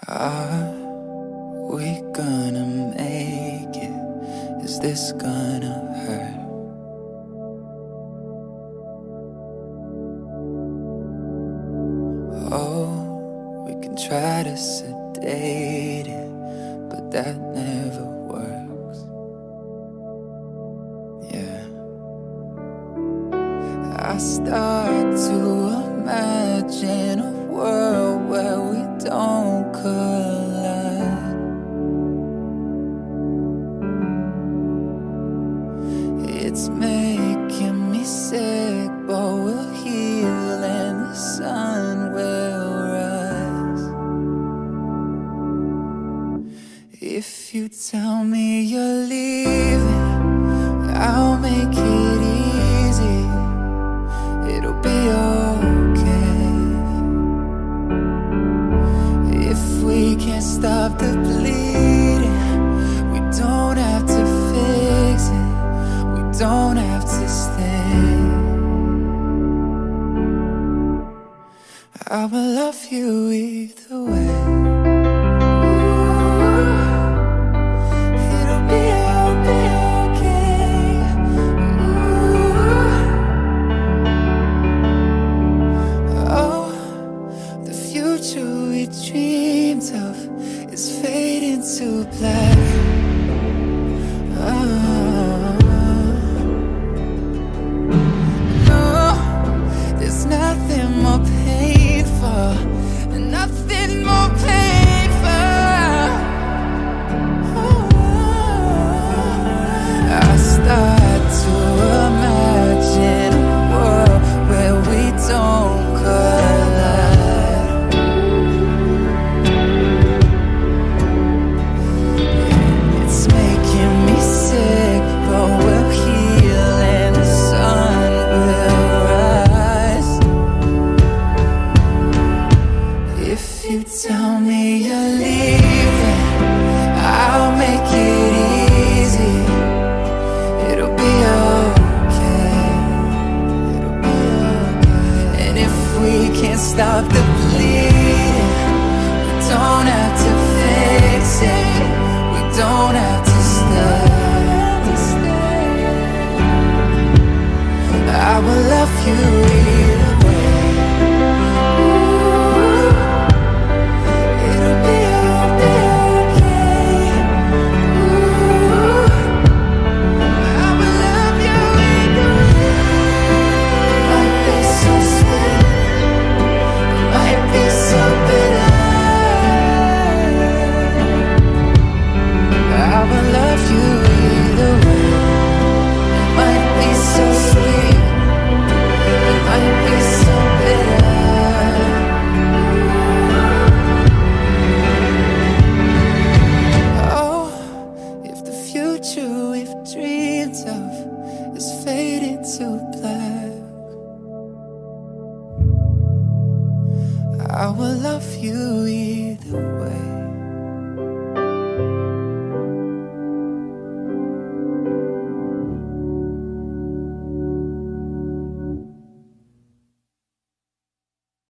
Are we gonna make it? Is this gonna hurt? Oh, we can try to sedate it, but that never works. Yeah, I start to imagine a world where we don't collide. It's making me sick, but we'll heal and the sun will rise. If you tell me you're leaving, I'll make it easy. It'll be okay. If we can't stop the bleeding, we don't have to fix it. We don't have to stay. I will love you either way. It'll be okay. Oh, the future we dreamed of is fading to black. No, there's nothing more painful, nothing more painful. I start to imagine a world where we don't collide. It's making me sick, but we'll heal and the sun will rise. If you tell me you're leaving, I'll make it easy. It'll be okay. It'll be okay. And if we can't stop the bleeding, we don't have to fix it. We don't have to stay. I will love you either way. It'll be okay. I will love you either way. It might be so sweet, it might be so bitter. I will love you either way. It might be so sweet, it might be so bitter. Oh, if the future we've dreamed of is fading to black, I will love you either way.